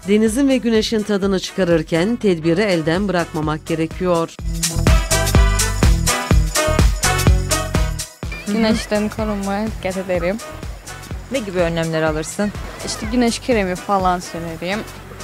Denizin ve güneşin tadını çıkarırken tedbiri elden bırakmamak gerekiyor. Güneşten korunmaya dikkat ederim. Ne gibi önlemler alırsın? İşte güneş kremi falan sürerim.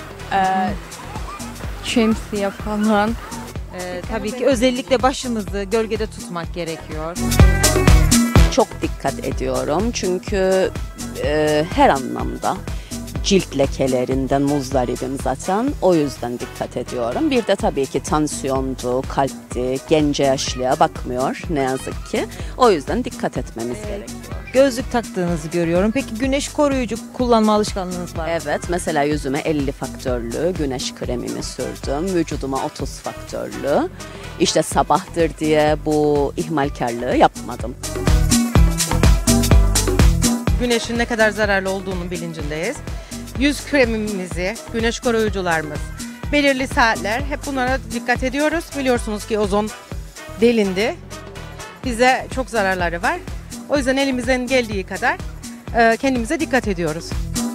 Şemsiye falan. Tabii ki özellikle başımızı gölgede tutmak gerekiyor. Çok dikkat ediyorum çünkü her anlamda cilt lekelerinden muzdaribim zaten, o yüzden dikkat ediyorum. Bir de tabii ki tansiyondu, kalpti, gence yaşlıya bakmıyor ne yazık ki. O yüzden dikkat etmemiz gerekiyor. Gözlük taktığınızı görüyorum. Peki güneş koruyucu kullanma alışkanlığınız var mı? Evet, mesela yüzüme 50 faktörlü güneş kremimi sürdüm. Vücuduma 30 faktörlü. İşte sabahtır diye bu ihmalkarlığı yapmadım. Güneşin ne kadar zararlı olduğunun bilincindeyiz. Yüz kremimizi, güneş koruyucularımız, belirli saatler hep bunlara dikkat ediyoruz. Biliyorsunuz ki ozon delindi. Bize çok zararları var. O yüzden elimizden geldiği kadar kendimize dikkat ediyoruz.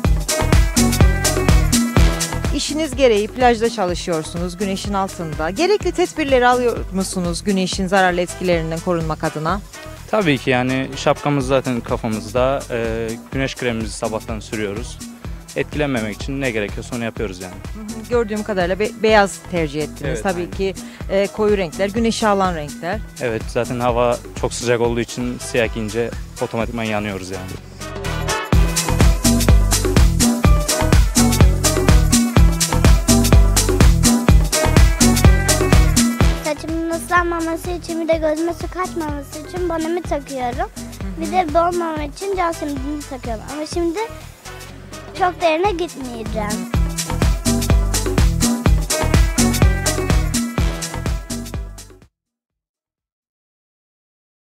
İşiniz gereği plajda çalışıyorsunuz güneşin altında. Gerekli tedbirleri alıyor musunuz güneşin zararlı etkilerinden korunmak adına? Tabii ki yani şapkamız zaten kafamızda, güneş kremimizi sabahtan sürüyoruz. Etkilenmemek için ne gerekiyorsa onu yapıyoruz yani. Gördüğüm kadarıyla beyaz tercih ettiniz. Evet, Tabii aynen. ki koyu renkler, güneşi alan renkler. Evet, zaten hava çok sıcak olduğu için siyah giyince otomatikman yanıyoruz yani. Saçımın ıslanmaması için bir de gözüme su kaçmaması için bonemi takıyorum. Bir de donmamak için can simidini takıyorum. Ama şimdi çok derine gitmeyeceğim.